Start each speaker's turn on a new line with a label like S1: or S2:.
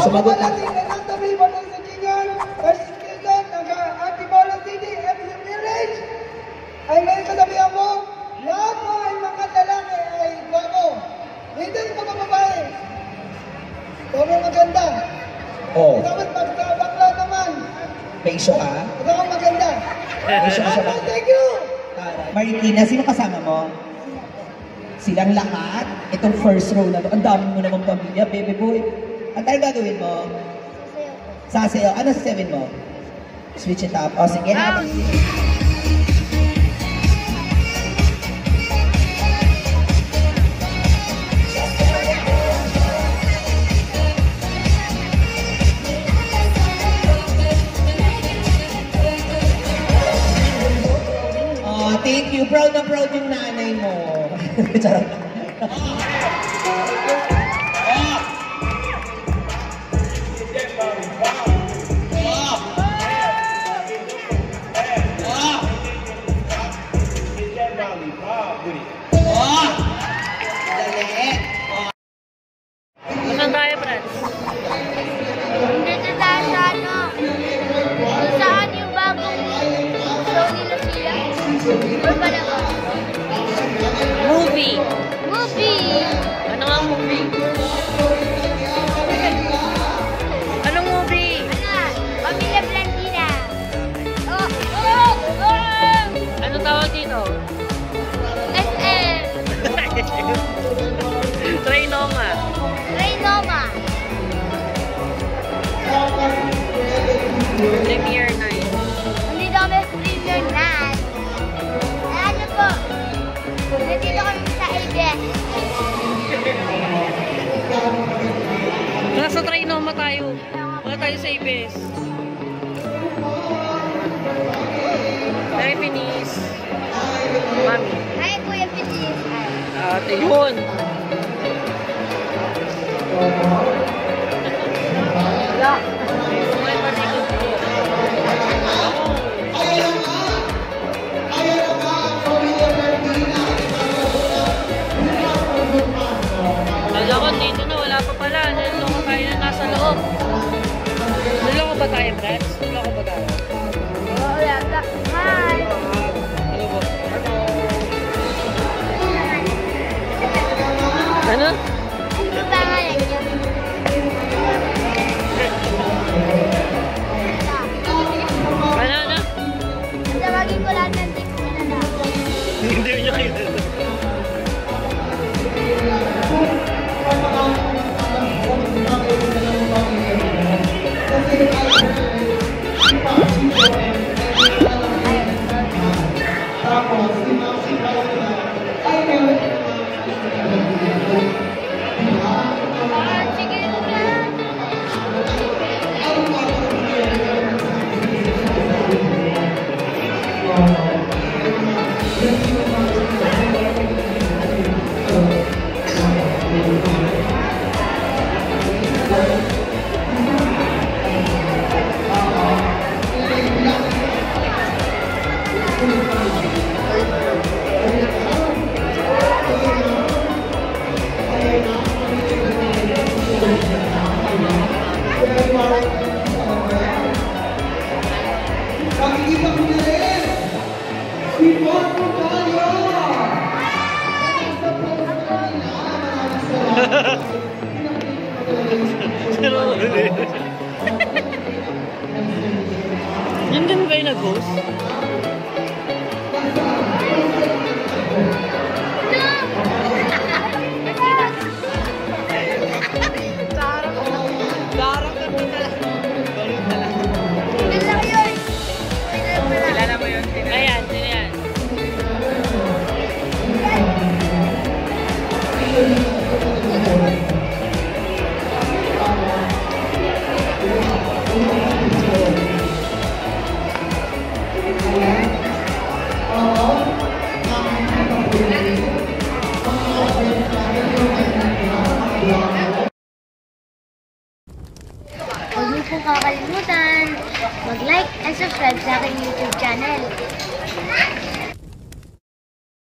S1: sumagot na.
S2: Ay ngayon sasabihan mo, lahat mo ay mga lalaki ay gwapo. Hindi mga babae. Sobrang maganda.
S1: Oh.
S2: Dapat magkabakla naman.
S1: Peso ka?
S2: Ikaw ang maganda.
S1: Peso ka siya.
S2: Thank you!
S1: Marikina, sino kasama mo? Silang lahat? Itong first row na to. Ang dami mo namang pamilya, baby boy. At ano gagawin mo? Sasayaw. Ano sasawin mo? Switch it up. O, sige. Thank you. Proud na proud yung nanay mo. Charot.
S3: Saan tayo, Brad?
S4: Dito tayo sa ano? Saan yung bagong show ni Lucia? Or ba naman?
S3: Movie.
S4: Movie!
S3: Ano nga movie? Anong movie?
S4: Ano nga? Pamilya Blandina. Oh! Oh! Oh!
S3: Ano tawag dito?
S4: SM!
S3: Trainoma.
S4: Raynoma.
S3: Premiere night.
S4: Hindi na kami streamer na. Ano po? Nandito kami sa ABS.
S3: Nasa Trainoma tayo. Wala tayo sa ABS. Hi, Pinis. Mami.
S4: Hi, Kuya Pitis.
S3: Ate yun. Wala. May panikot ko. Kala ko dito na, wala pa pala. Naliloko tayo na nasa loob. Naliloko ba tayo, Brad? Naliloko ba tayo?
S4: Oo, yata. Hi!
S3: Ano ba? Ano?
S4: Ano pangalan niyo?
S3: Ano?
S4: Tawagin ko lahat ng text nila na.
S3: Hindi niya kilala.
S4: Sige na.
S2: Makikita ko na rin! Si Juan Montalio!
S3: Yan din ba yung nag-host? Kilala mo yun? Ayan, sino yan?
S4: Huwag niyo pong kakalimutan mag-like and subscribe sa aking YouTube channel.